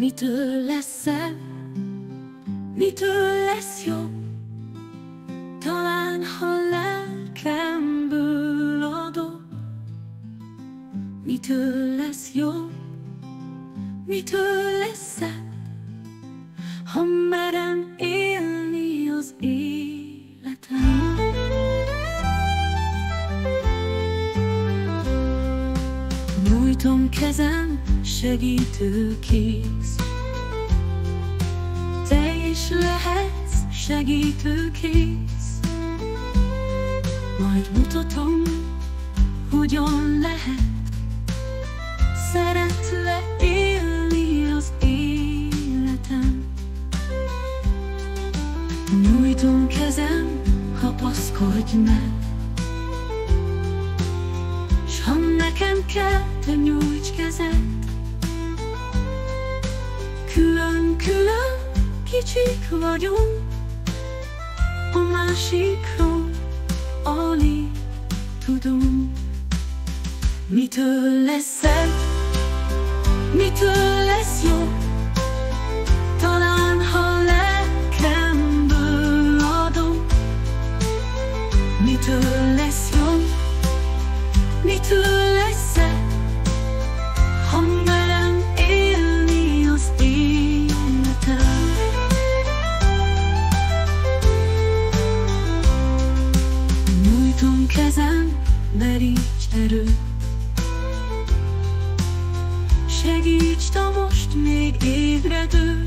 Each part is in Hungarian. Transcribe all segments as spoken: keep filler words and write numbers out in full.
Mitől lesz szebb, mitől lesz jobb? Talán, ha lelkemből adok. Mitől lesz jobb, mitől lesz szebb? Ha merem élni az életem. Nyújtom kezem, segítőkész. Te is lehetsz segítőkész. Majd mutatom, hogyan lehet szeretve élni az életem. Nyújtom kezem, kapaszkodj meg, s ha nekem kell, te nyújts kezed. Külön-külön kicsik vagyunk, a másikról alig tudunk. Mitől lesz szebb, mitől lesz jobb? Talán, ha lelkemből adom. Mitől lesz jobb, mitől lesz szebb? Ha merem élni az életem. Nyújtom kezem, merítsd erőt. Segítsd a most még ébredőt.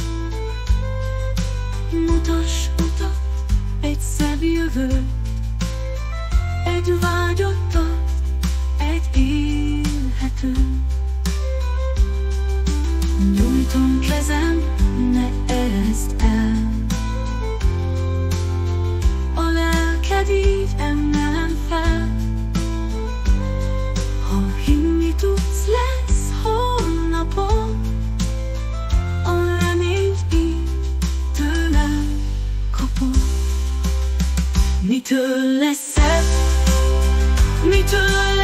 Mutass utat, egy szebb jövőt, egy vágyottat, egy élhető. Nyújtom kezem, ne ereszd el. A lelked így emelem fel. Ha hinni tudsz, lesz holnapon. A reményt így tőlem kapod. Mitől lesz szebb, mitől